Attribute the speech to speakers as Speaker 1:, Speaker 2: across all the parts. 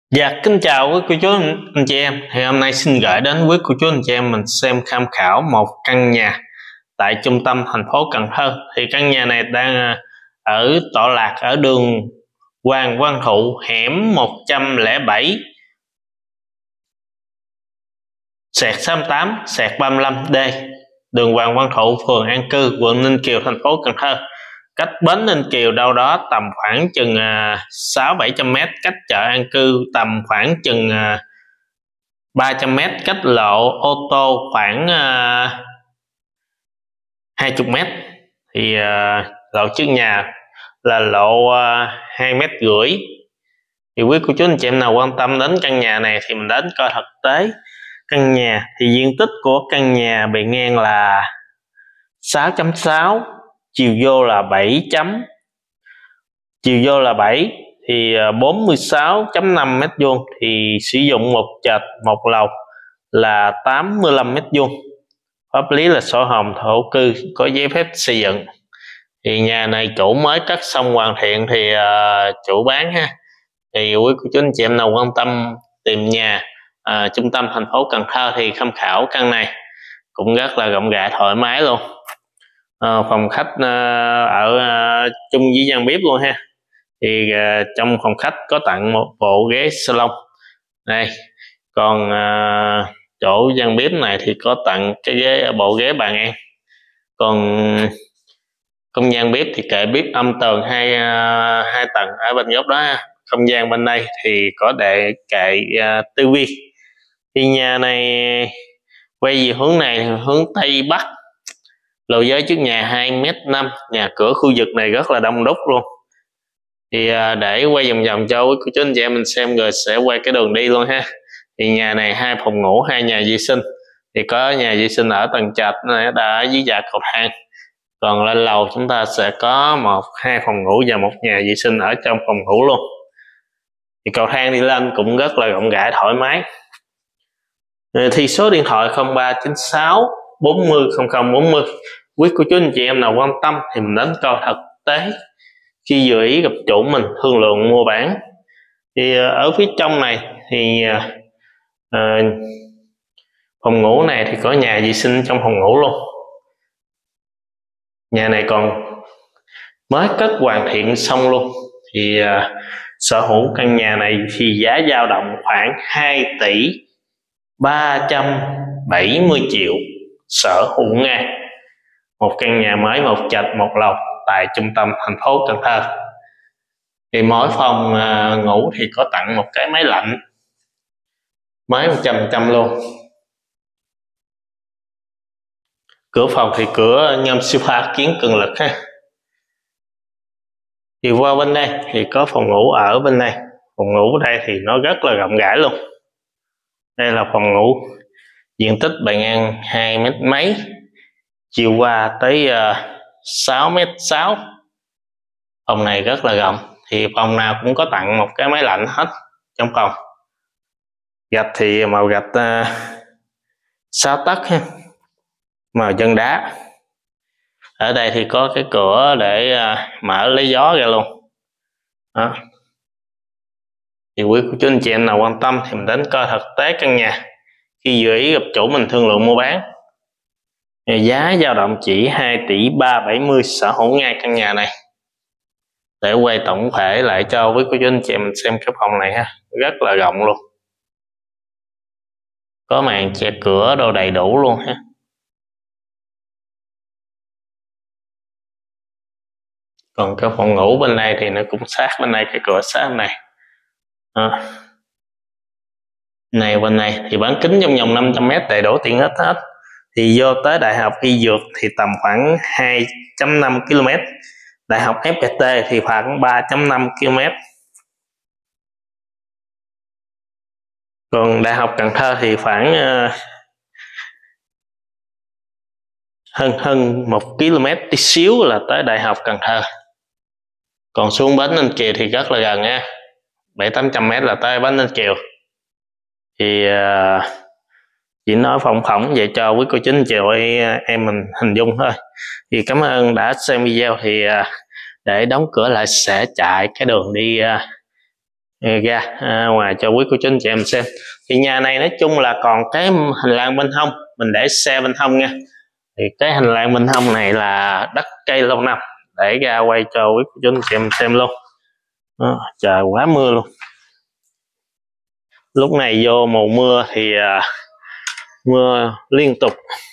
Speaker 1: Dạ, kính chào quý cô chú anh chị em. Thì hôm nay xin gửi đến quý cô chú anh chị em mình xem tham khảo một căn nhà tại trung tâm thành phố Cần Thơ. Thì căn nhà này đang ở tọa lạc ở đường Hoàng Văn Thụ, hẻm 107 /38/35D, đường Hoàng Văn Thụ, phường An Cư, quận Ninh Kiều, thành phố Cần Thơ. Cách bến Ninh Kiều đâu đó tầm khoảng chừng 600-700 m, cách chợ An Cư tầm khoảng chừng 300 m, cách lộ ô tô khoảng 20 m. Thì lộ trước nhà là lộ 2,5 m. Thì quý cô chú anh chị em nào quan tâm đến căn nhà này thì mình đến coi thực tế căn nhà. Thì diện tích của căn nhà bề ngang là 6.6, chiều vô là 7 thì 46.5 m². Thì sử dụng một trệt một lầu là 85 m². Pháp lý là sổ hồng thổ cư, có giấy phép xây dựng. Thì nhà này chủ mới cất xong hoàn thiện thì chủ bán ha. Thì quý cô chú anh chị em nào quan tâm tìm nhà trung tâm thành phố Cần Thơ thì tham khảo căn này, cũng rất là rộng rãi thoải mái luôn. Phòng khách ở chung với gian bếp luôn ha. Thì trong phòng khách có tặng một bộ ghế salon đây, còn chỗ gian bếp này thì có tặng cái bộ ghế bàn ăn. Còn không gian bếp thì kệ bếp âm tường hai tầng ở bên góc đó. Không gian bên đây thì có để kệ tivi. Thì nhà này quay về hướng này, hướng Tây Bắc, lầu giới trước nhà 2,5 m. Nhà cửa khu vực này rất là đông đúc luôn. Thì để quay vòng vòng cho quý cô chú anh chị em mình xem rồi sẽ quay cái đường đi luôn ha. Thì nhà này 2 phòng ngủ, 2 nhà vệ sinh. Thì có nhà vệ sinh ở tầng trệt này, đã ở dưới dạ cầu thang. Còn lên lầu chúng ta sẽ có 2 phòng ngủ và 1 nhà vệ sinh ở trong phòng ngủ luôn. Thì cầu thang đi lên cũng rất là rộng rãi thoải mái. Thì số điện thoại 0396 40 00 40. Quý cô chú anh chị em nào quan tâm thì mình đến coi thực tế khi vừa ý gặp chủ mình thương lượng mua bán. Thì ở phía trong này thì phòng ngủ này thì có nhà vệ sinh trong phòng ngủ luôn. Nhà này còn mới cất hoàn thiện xong luôn. Thì sở hữu căn nhà này thì giá dao động khoảng 2 tỷ 370 triệu sở hữu ngay. Một căn nhà mới, một trệt một lầu tại trung tâm thành phố Cần Thơ. Thì mỗi phòng ngủ thì có tặng một cái máy lạnh mới 100% luôn. Cửa phòng thì cửa nhôm sofa kiến cường lực ha. Thì qua bên đây thì có phòng ngủ ở bên đây. Phòng ngủ đây thì nó rất là rộng rãi luôn. Đây là phòng ngủ, diện tích bề ngang 2 mét mấy, chiều qua tới 6,6 m. Phòng này rất là rộng. Thì phòng nào cũng có tặng một cái máy lạnh hết trong phòng. Gạch thì màu gạch 6 tấc ha, màu chân đá. Ở đây thì có cái cửa để mở lấy gió ra luôn đó. Thì quý cô chú anh chị em nào quan tâm thì mình đến coi thực tế căn nhà khi vừa ý gặp chủ mình thương lượng mua bán. Giá dao động chỉ 2 tỷ 370 sở hữu ngay căn nhà này. Để quay tổng thể lại cho quý cô chú anh chị em xem cái phòng này ha, rất là rộng luôn, có màn che cửa đồ đầy đủ luôn ha. Còn cái phòng ngủ bên đây thì nó cũng sát bên đây, cái cửa sát bên này này. Bên này thì bán kính trong vòng 500 m đầy đủ tiện ích hết. Thì vô tới Đại học Y Dược thì tầm khoảng 2,5 km, Đại học FPT thì khoảng 3,5 km. Còn Đại học Cần Thơ thì khoảng hơn 1 km tí xíu là tới Đại học Cần Thơ. Còn xuống bến Ninh Kiều thì rất là gần nha, 700-800 m là tới bến Ninh Kiều. Thì chỉ nói phỏng vậy cho quý cô chú anh chị em mình hình dung thôi. Thì cảm ơn đã xem video. Thì để đóng cửa lại sẽ chạy cái đường đi ra ngoài cho quý cô chú anh chị em xem. Thì nhà này nói chung là còn cái hành lang bên hông, mình để xe bên hông nha. Thì cái hành lang bên hông này là đất cây lâu năm, để ra quay cho quý cô chú anh chị em xem luôn. Trời quá mưa luôn. Lúc này vô mùa mưa thì mưa liên tục.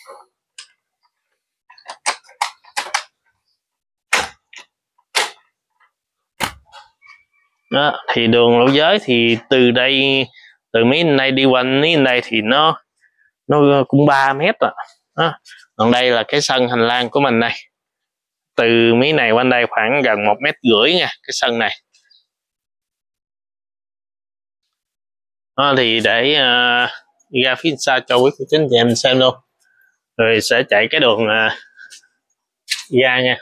Speaker 1: Đó, thì đường Lỗ Giới thì từ đây, từ mấy này đi quanh mấy này thì nó cũng 3 mét rồi. Đó. Còn đây là cái sân hành lang của mình này, từ mấy này quanh đây khoảng gần 1,5 mét nha, cái sân này. Đó, thì để ra phía xa cho quý cô chú anh chị em xem luôn, rồi sẽ chạy cái đường ra nha.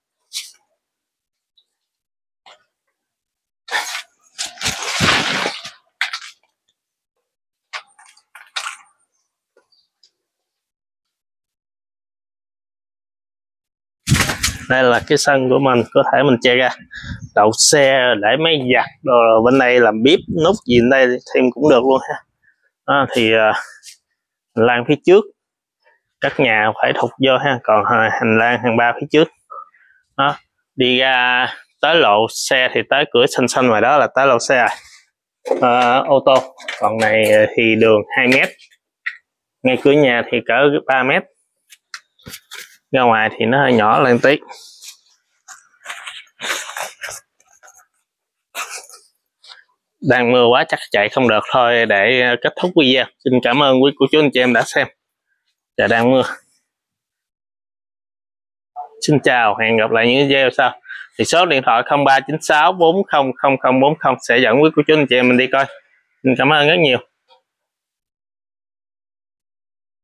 Speaker 1: Đây là cái sân của mình, có thể mình che ra đậu xe, để máy giặt rồi bên đây làm bếp nút gì bên đây thêm cũng được luôn ha. Đó, thì hành lang phía trước các nhà phải thục vô ha, còn hành lang hàng 3 phía trước. Đó, đi ra tới lộ xe thì tới cửa xanh xanh ngoài đó là tới lộ xe ô tô. Còn này thì đường 2 mét, ngay cửa nhà thì cỡ 3 mét, ra ngoài thì nó hơi nhỏ lên tí. Đang mưa quá chắc chạy không được thôi, để kết thúc video. Xin cảm ơn quý cô chú anh chị em đã xem. Trời đang mưa. Xin chào, hẹn gặp lại những video sau. Thì số điện thoại 0396 400040 sẽ dẫn quý cô chú anh chị em mình đi coi. Xin cảm ơn rất nhiều.